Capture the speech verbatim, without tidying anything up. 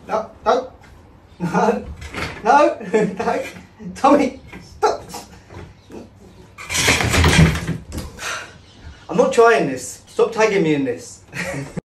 No, no, no, no, no, Tommy, stop. I'm not trying this. Stop tagging me in this.